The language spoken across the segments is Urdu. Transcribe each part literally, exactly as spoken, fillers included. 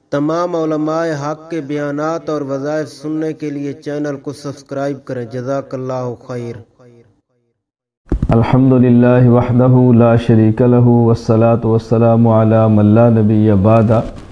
تمام علماء حق کے بیانات اور وظائف سننے کے لیے چینل کو سبسکرائب کریں۔ جزاک اللہ خیر۔ الحمدللہ وحدہ لا شریک لہ والصلاة والسلام علی من لا نبی بعد۔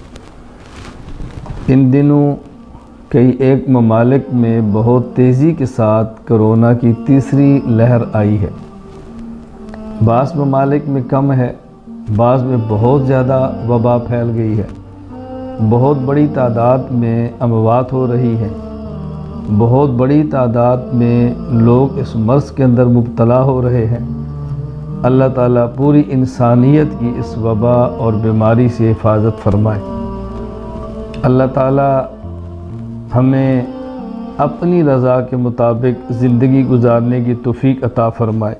ان دنوں کئی ایک ممالک میں بہت تیزی کے ساتھ کرونا کی تیسری لہر آئی ہے۔ بعض ممالک میں کم ہے، بعض میں بہت زیادہ وبا پھیل گئی ہے، بہت بڑی تعداد میں اموات ہو رہی ہیں، بہت بڑی تعداد میں لوگ اس مرض کے اندر مبتلا ہو رہے ہیں۔ اللہ تعالیٰ پوری انسانیت کی اس وبا اور بیماری سے حفاظت فرمائے۔ اللہ تعالیٰ ہمیں اپنی رضا کے مطابق زندگی گزارنے کی توفیق عطا فرمائے۔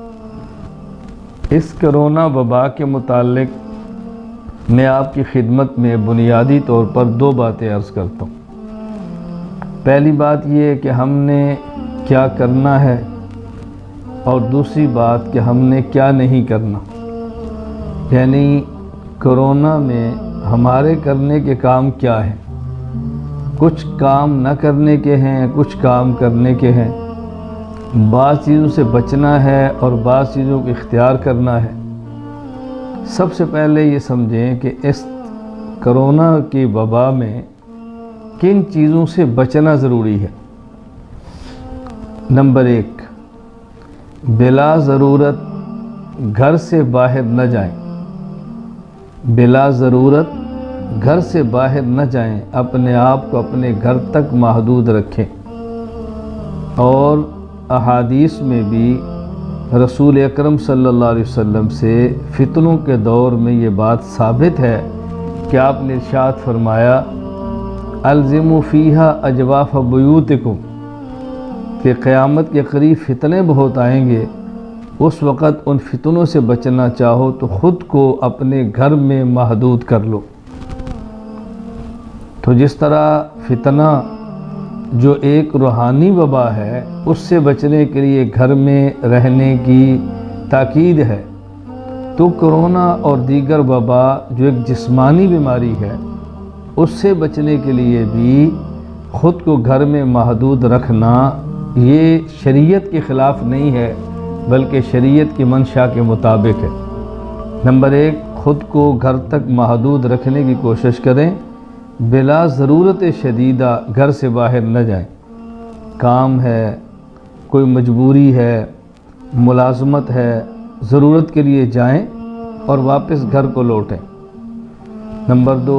اس کرونا وبا کے متعلق میں آپ کی خدمت میں بنیادی طور پر دو باتیں عرض کرتا ہوں۔ پہلی بات یہ ہے کہ ہم نے کیا کرنا ہے، اور دوسری بات کہ ہم نے کیا نہیں کرنا۔ یعنی کرونا میں ہمارے کرنے کے کام کیا ہیں۔ کچھ کام نہ کرنے کے ہیں، کچھ کام کرنے کے ہیں، بعض چیزوں سے بچنا ہے اور بعض چیزوں کو اختیار کرنا ہے۔ سب سے پہلے یہ سمجھیں کہ اس کرونا کی وبا میں کن چیزوں سے بچنا ضروری ہے۔ نمبر ایک، بلا ضرورت گھر سے باہر نہ جائیں۔ بلا ضرورت گھر سے باہر نہ جائیں، اپنے آپ کو اپنے گھر تک محدود رکھیں۔ اور احادیث میں بھی رسول اکرم صلی اللہ علیہ وسلم سے فتنوں کے دور میں یہ بات ثابت ہے کہ آپ نے ارشاد فرمایا الزموا فیہا اجواف بیوتکم، کہ قیامت کے قریب فتنے بہت آئیں گے، اس وقت ان فتنوں سے بچنا چاہو تو خود کو اپنے گھر میں محدود کر لو۔ تو جس طرح فتنہ جو ایک روحانی وبا ہے، اس سے بچنے کے لیے گھر میں رہنے کی تاکید ہے، تو کرونا اور دیگر وبا جو ایک جسمانی بیماری ہے، اس سے بچنے کے لیے بھی خود کو گھر میں محدود رکھنا یہ شریعت کے خلاف نہیں ہے، بلکہ شریعت کی منشا کے مطابق ہے۔ نمبر ایک، خود کو گھر تک محدود رکھنے کی کوشش کریں، بلا ضرورت شدیدہ گھر سے باہر نہ جائیں۔ کام ہے، کوئی مجبوری ہے، ملازمت ہے، ضرورت کے لیے جائیں اور واپس گھر کو لوٹیں۔ نمبر دو،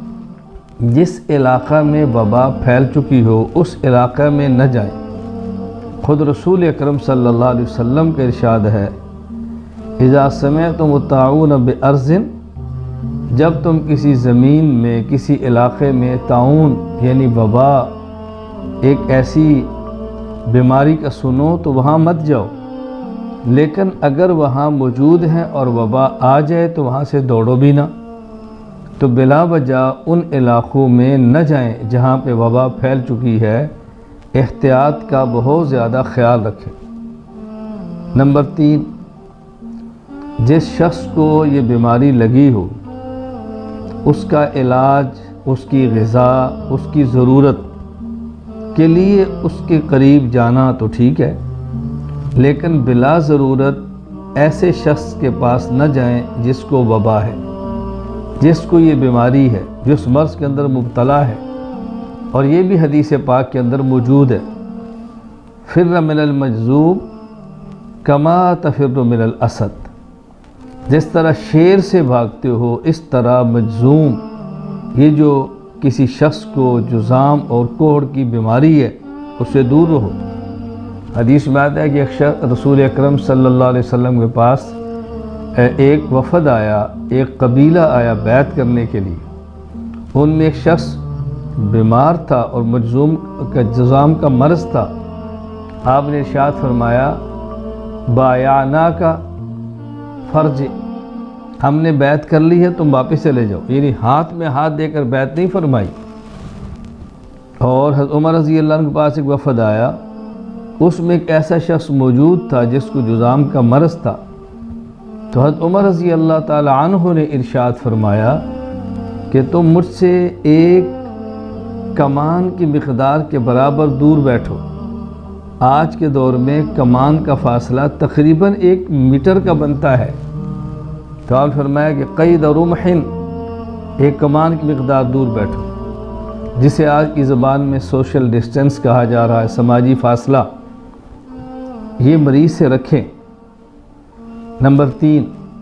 جس علاقہ میں وبا پھیل چکی ہو اس علاقہ میں نہ جائیں۔ خود رسول اکرم صلی اللہ علیہ وسلم کا ارشاد ہے اذا سمعتم الطاعون بارض، جب تم کسی زمین میں، کسی علاقے میں طاعون یعنی وبا، ایک ایسی بیماری کا سنو تو وہاں مت جاؤ، لیکن اگر وہاں موجود ہیں اور وبا آ جائے تو وہاں سے دوڑو بھی نہ۔ تو بلا وجہ ان علاقوں میں نہ جائیں جہاں پہ وبا پھیل چکی ہے، احتیاط کا بہت زیادہ خیال رکھیں۔ نمبر تین، جس شخص کو یہ بیماری لگی ہو اس کا علاج، اس کی غذا، اس کی ضرورت کے لیے اس کے قریب جانا تو ٹھیک ہے، لیکن بلا ضرورت ایسے شخص کے پاس نہ جائیں جس کو وبا ہے، جس کو یہ بیماری ہے، جس مرض کے اندر مبتلا ہے۔ اور یہ بھی حدیث پاک کے اندر موجود ہے فر من المجذوم کما تفر من الاسد، جس طرح شیر سے بھاگتے ہو اس طرح مجذوم، یہ جو کسی شخص کو جذام اور کوڑ کی بیماری ہے اس سے دور رہو۔ حدیث میں آتا ہے کہ ایک شخص رسول اکرم صلی اللہ علیہ وسلم کے پاس ایک وفد آیا، ایک قبیلہ آیا بیعت کرنے کے لیے، ان میں ایک شخص بیمار تھا اور مجذوم کا جذام کا مرض تھا۔ آپ نے ارشاد فرمایا بایعناک فرج، ہم نے بیعت کر لی ہے، تم واپس چلے جاؤ، یعنی ہاتھ میں ہاتھ دے کر بیعت نہیں فرمائی۔ اور حضرت عمر رضی اللہ عنہ کے پاس ایک وفد آیا، اس میں ایک ایسا شخص موجود تھا جس کو جذام کا مرض تھا، تو حضرت عمر رضی اللہ تعالی عنہ نے ارشاد فرمایا کہ تم مجھ سے ایک کمان کی مقدار کے برابر دور بیٹھو۔ آج کے دور میں کمان کا فاصلہ تقریباً ایک میٹر کا بنتا ہے، تو آپ فرمایا کہ قید رمحن، ایک کمان کی مقدار دور بیٹھو، جسے آج کی زبان میں سوشل ڈسٹنس کہا جا رہا ہے، سماجی فاصلہ، یہ مریض سے رکھیں۔ نمبر تین،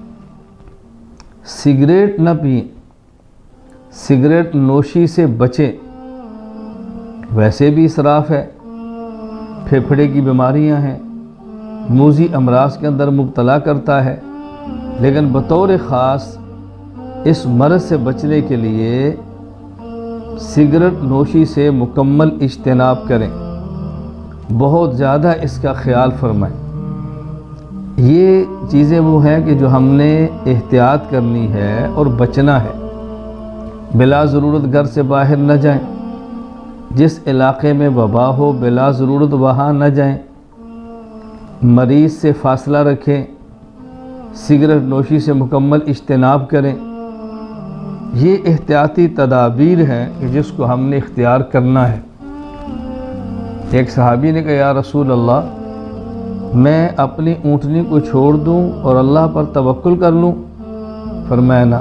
سگریٹ نہ پئیں، سگریٹ نوشی سے بچیں، ویسے بھی اسراف ہے، پھیپھڑے کی بیماریاں ہیں، موذی امراض کے اندر مبتلا کرتا ہے، لیکن بطور خاص اس مرض سے بچنے کے لیے سگریٹ نوشی سے مکمل اجتناب کریں، بہت زیادہ اس کا خیال فرمائیں۔ یہ چیزیں وہ ہیں کہ جو ہم نے احتیاط کرنی ہے اور بچنا ہے۔ بلا ضرورت گھر سے باہر نہ جائیں، جس علاقے میں وبا ہو بلا ضرورت وہاں نہ جائیں، مریض سے فاصلہ رکھیں، سگریٹ نوشی سے مکمل اجتناب کریں۔ یہ احتیاطی تدابیر ہیں کہ جس کو ہم نے اختیار کرنا ہے۔ ایک صحابی نے کہا یا رسول اللہ، میں اپنی اونٹنی کو چھوڑ دوں اور اللہ پر توکل کر لوں؟ فرمایا نا،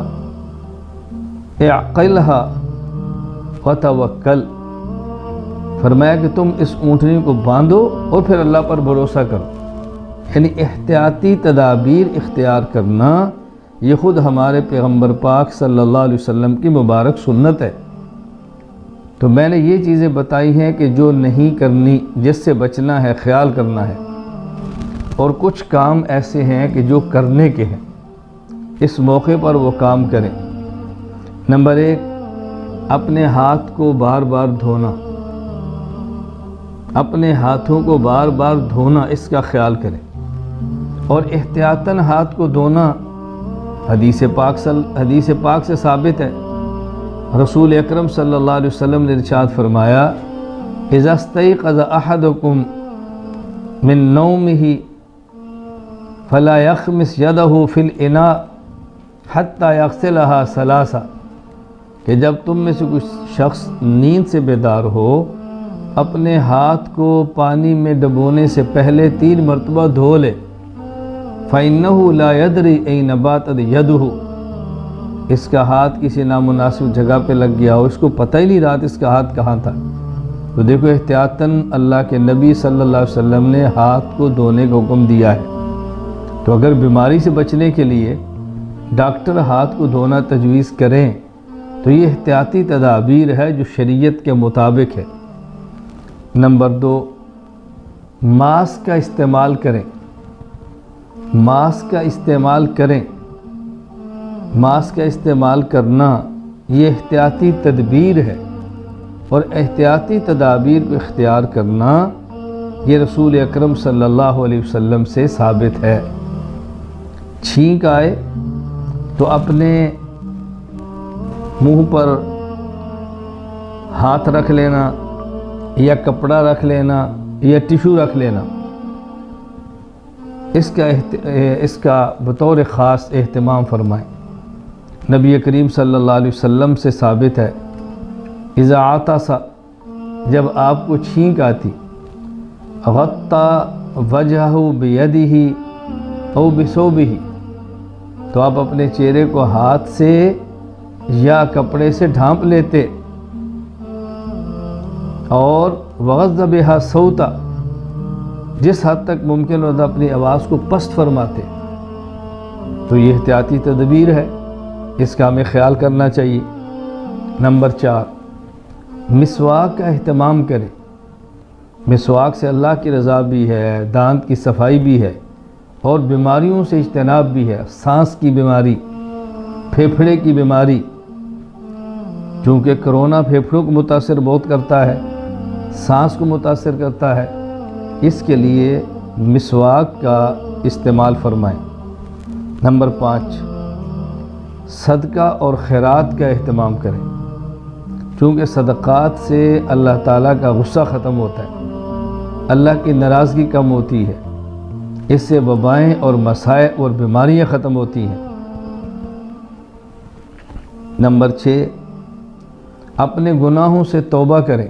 اعقلھا وتوکل، فرمایا کہ تم اس اونٹنی کو باندھو اور پھر اللہ پر بھروسہ کرو۔ یعنی احتیاطی تدابیر اختیار کرنا یہ خود ہمارے پیغمبر پاک صلی اللہ علیہ وسلم کی مبارک سنت ہے۔ تو میں نے یہ چیزیں بتائی ہیں کہ جو نہیں کرنی، جس سے بچنا ہے، خیال کرنا ہے، اور کچھ کام ایسے ہیں کہ جو کرنے کے ہیں، اس موقع پر وہ کام کریں۔ نمبر ایک، اپنے ہاتھ کو بار بار دھونا، اپنے ہاتھوں کو بار بار دھونا، اس کا خیال کریں، اور احتیاطاً ہاتھ کو دھونا حدیث پاک صل حدیث پاک سے ثابت ہے۔ رسول اکرم صلی اللہ علیہ وسلم نے ارشاد فرمایا، اذا استيقظ احدكم من نومه فلا يخمس يده في الاناء حتى يغسلها ثلاثا، کہ جب تم میں سے کچھ شخص نیند سے بیدار ہو، اپنے ہاتھ کو پانی میں ڈبونے سے پہلے تین مرتبہ دھو لے۔ فَإِنَّهُ لَا يَدْرِي أَيْنَ بَاتَتْ يَدُهُ، اس کا ہاتھ کسی نامناسب جگہ پہ لگ گیا ہو، اس کو پتہ ہی نہیں رات اس کا ہاتھ کہاں تھا۔ تو دیکھو احتیاطاً اللہ کے نبی صلی اللہ علیہ وسلم نے ہاتھ کو دھونے کا حکم دیا ہے۔ تو اگر بیماری سے بچنے کے لیے ڈاکٹر ہاتھ کو دھونا تجویز کریں تو یہ احتیاطی تدابیر ہے جو شریعت کے مطابق ہے۔ نمبر دو، ماسک کا استعمال کریں، ماسک کا استعمال کریں ماسک کا استعمال کرنا یہ احتیاطی تدبیر ہے، اور احتیاطی تدابیر کو اختیار کرنا یہ رسول اکرم صلی اللہ علیہ وسلم سے ثابت ہے۔ چھینک آئے تو اپنے منہ پر ہاتھ رکھ لینا، یا کپڑا رکھ لینا، یا ٹیشو رکھ لینا، اس کا اس کا بطور خاص اہتمام فرمائیں۔ نبی کریم صلی اللہ علیہ وسلم سے ثابت ہے، اذا عطس، جب آپ کو چھینک آتی، غطا وجہہ بیدہ او بثوبہ، تو آپ اپنے چہرے کو ہاتھ سے یا کپڑے سے ڈھانپ لیتے، اور وغض بہا صوتا، جس حد تک ممکن ہوتا اپنی آواز کو پست فرماتے۔ تو یہ احتیاطی تدبیر ہے، اس کا ہمیں خیال کرنا چاہیے۔ نمبر چار، مسواک کا اہتمام کریں۔ مسواک سے اللہ کی رضا بھی ہے، دانت کی صفائی بھی ہے، اور بیماریوں سے اجتناب بھی ہے۔ سانس کی بیماری، پھیپھڑے کی بیماری، چونکہ کرونا پھیپھڑوں کو متاثر بہت کرتا ہے، سانس کو متاثر کرتا ہے، اس کے لیے مسواک کا استعمال فرمائیں۔ نمبر پانچ، صدقہ اور خیرات کا اہتمام کریں، چونکہ صدقات سے اللہ تعالیٰ کا غصہ ختم ہوتا ہے، اللہ کی ناراضگی کم ہوتی ہے، اس سے وبائیں اور مسائل اور بیماریاں ختم ہوتی ہیں۔ نمبر چھ، اپنے گناہوں سے توبہ کریں،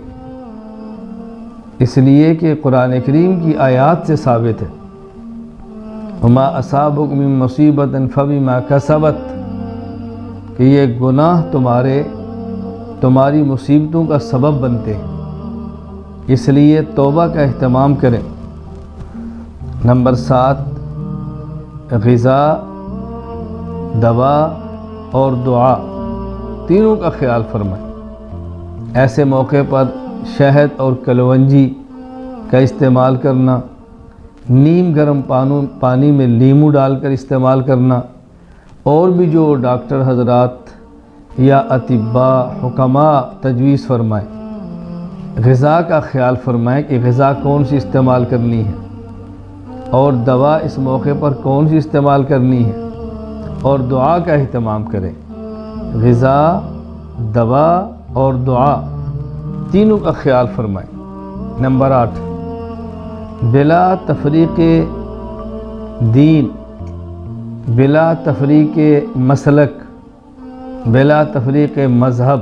اس لیے کہ قرآن کریم کی آیات سے ثابت ہے وما اصابکم من مصیبۃ فبما کسبت، کہ یہ گناہ تمہارے تمہاری مصیبتوں کا سبب بنتے ہیں، اس لیے توبہ کا اہتمام کریں۔ نمبر سات، غذا، دوا اور دعا تینوں کا خیال فرمائیں۔ ایسے موقع پر شہد اور کلونجی کا استعمال کرنا، نیم گرم پانی میں لیمو ڈال کر استعمال کرنا، اور بھی جو ڈاکٹر حضرات یا اطباء حکماء تجویز فرمائیں۔ غذا کا خیال فرمائیں کہ غذا کون سی استعمال کرنی ہے، اور دوا اس موقع پر کون سی استعمال کرنی ہے، اور دعا کا اہتمام کریں۔ غذا، دوا اور دعا تینوں کا خیال فرمائیں۔ نمبر آٹھ، بلا تفریق دین، بلا تفریق مسلک، بلا تفریق مذہب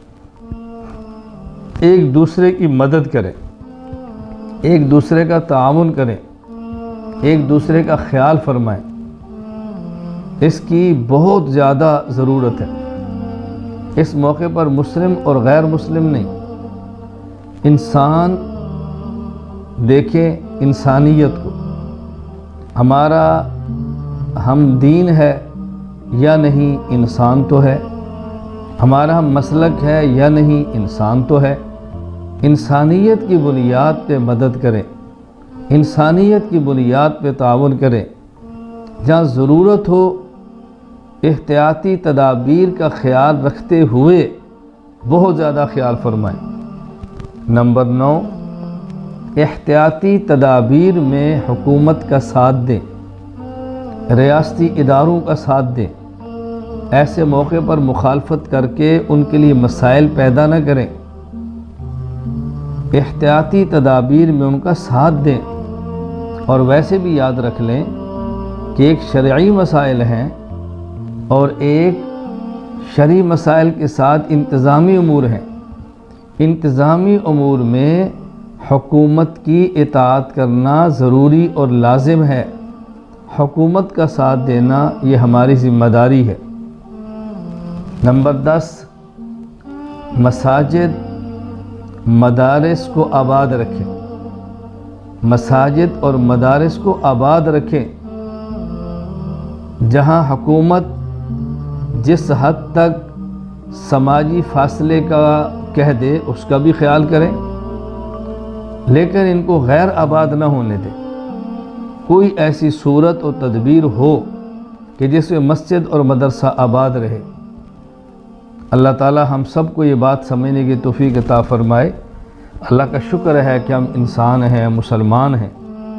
ایک دوسرے کی مدد کریں، ایک دوسرے کا تعاون کریں، ایک دوسرے کا خیال فرمائیں، اس کی بہت زیادہ ضرورت ہے۔ اس موقع پر مسلم اور غیر مسلم نہیں، انسان دیکھیں انسانیت کو، ہمارا ہم دین ہے یا نہیں انسان تو ہے، ہمارا ہم مسلک ہے یا نہیں انسان تو ہے۔ انسانیت کی بنیاد پہ مدد کریں، انسانیت کی بنیاد پہ تعاون کریں، جہاں ضرورت ہو احتیاطی تدابیر کا خیال رکھتے ہوئے بہت زیادہ خیال فرمائیں۔ نمبر نو، احتیاطی تدابیر میں حکومت کا ساتھ دیں، ریاستی اداروں کا ساتھ دیں، ایسے موقع پر مخالفت کر کے ان کے لیے مسائل پیدا نہ کریں، احتیاطی تدابیر میں ان کا ساتھ دیں۔ اور ویسے بھی یاد رکھ لیں کہ ایک شرعی مسائل ہیں اور ایک شرعی مسائل کے ساتھ انتظامی امور ہیں۔ انتظامی امور میں حکومت کی اطاعت کرنا ضروری اور لازم ہے، حکومت کا ساتھ دینا یہ ہماری ذمہ داری ہے۔ نمبر دس، مساجد مدارس کو آباد رکھیں، مساجد اور مدارس کو آباد رکھیں، جہاں حکومت جس حد تک سماجی فاصلے کا کہہ دے اس کا بھی خیال کریں، لیکن ان کو غیر آباد نہ ہونے دیں۔ کوئی ایسی صورت و تدبیر ہو کہ جس میں مسجد اور مدرسہ آباد رہے۔ اللہ تعالی ہم سب کو یہ بات سمجھنے کی توفیق عطا فرمائے۔ اللہ کا شکر ہے کہ ہم انسان ہیں، مسلمان ہیں،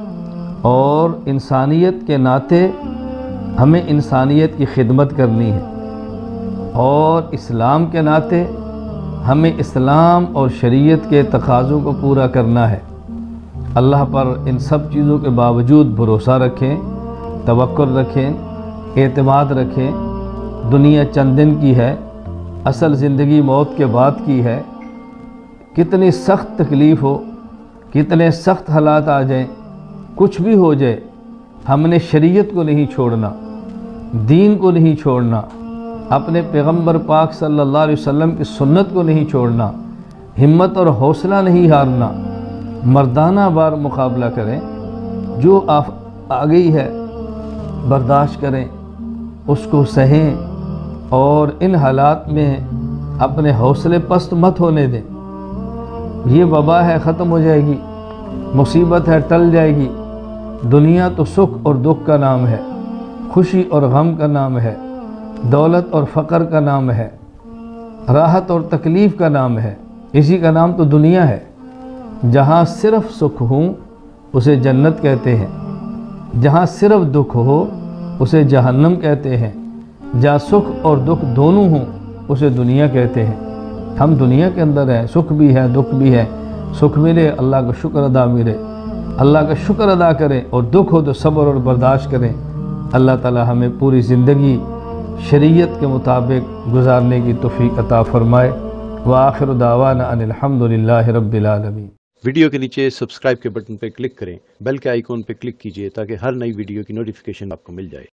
اور انسانیت کے ناطے ہمیں انسانیت کی خدمت کرنی ہے، اور اسلام کے ناطے ہمیں اسلام اور شریعت کے تقاضوں کو پورا کرنا ہے۔ اللہ پر ان سب چیزوں کے باوجود بھروسہ رکھیں، توکل رکھیں، اعتماد رکھیں۔ دنیا چند دن کی ہے، اصل زندگی موت کے بعد کی ہے۔ کتنی سخت تکلیف ہو، کتنے سخت حالات آ جائیں، کچھ بھی ہو جائے، ہم نے شریعت کو نہیں چھوڑنا، دین کو نہیں چھوڑنا، اپنے پیغمبر پاک صلی اللہ علیہ وسلم کی سنت کو نہیں چھوڑنا، ہمت اور حوصلہ نہیں ہارنا، مردانہ بار مقابلہ کریں۔ جو آ گئی ہے برداشت کریں، اس کو سہیں، اور ان حالات میں اپنے حوصلے پست مت ہونے دیں۔ یہ وبا ہے، ختم ہو جائے گی، مصیبت ہے، ٹل جائے گی۔ دنیا تو سکھ اور دکھ کا نام ہے، خوشی اور غم کا نام ہے، دولت اور فقر کا نام ہے، راحت اور تکلیف کا نام ہے، اسی کا نام تو دنیا ہے۔ جہاں صرف سکھ ہوں اسے جنت کہتے ہیں، جہاں صرف دکھ ہو اسے جہنم کہتے ہیں، جہاں سکھ اور دکھ دونوں ہوں اسے دنیا کہتے ہیں۔ ہم دنیا کے اندر ہیں، سکھ بھی ہے، دکھ بھی ہے۔ سکھ ملے اللہ کا شکر ادا ملے، اللہ کا شکر ادا کریں، اور دکھ ہو تو صبر اور برداشت کریں۔ اللہ تعالی ہمیں پوری زندگی شریعت کے مطابق گزارنے کی توفیق عطا فرمائے۔ وآخر دعوانا ان الحمدللہ رب العالمین۔ ویڈیو کے نیچے سبسکرائب کے بٹن پہ کلک کریں، بیل کے آئیکن پہ کلک کیجئے تاکہ ہر نئی ویڈیو کی نوٹیفیکیشن آپ کو مل جائے۔